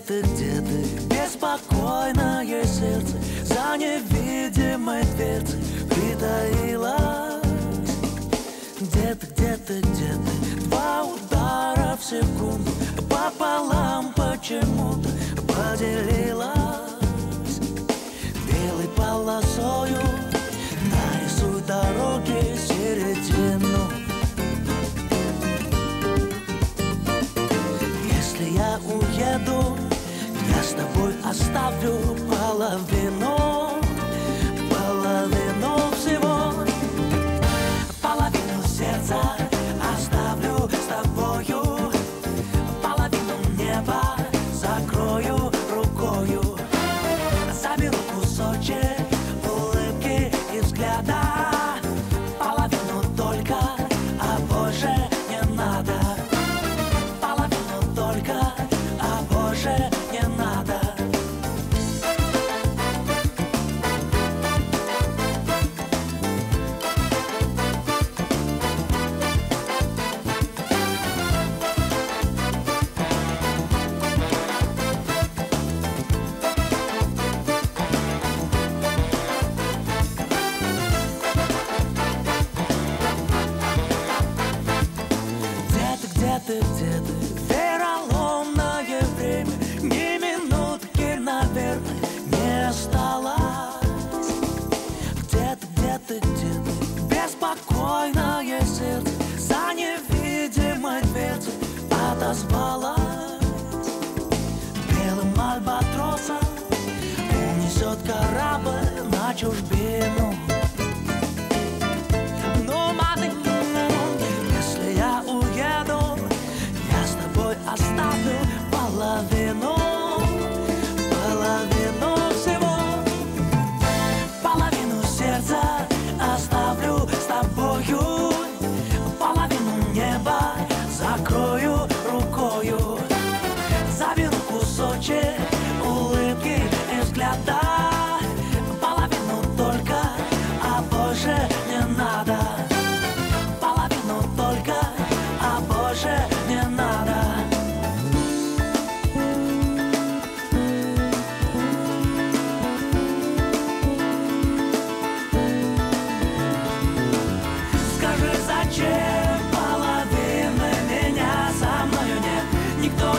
где ты, беспокойное сердце за невидимой дверцей притаилось? Где ты, где ты, где ты? Два удара в секунду пополам почему-то поделилась. Белой полосою нарисуй дороги середину. Если я уеду, я с тобой оставлю половину всего. Половину сердца оставлю с тобою, половину неба закрою рукою. Заберу кусочек улыбки и взгляда, половину только, а больше не надо. Половину только, а больше не надо. Где ты, вероломное время, ни минутки, наверное, не осталось. Где ты, беспокойное сердце за невидимой дверцей отозвалось. Белым альбатросом унесет корабль на чужбину. Оставлю половину всего. Половину сердца оставлю с тобою, половину неба закрою рукою. Заберу кусочек улыбки и взгляда, половину только, а больше не надо. Половину только, а больше не надо. Зачем половины меня со мною нет? Никто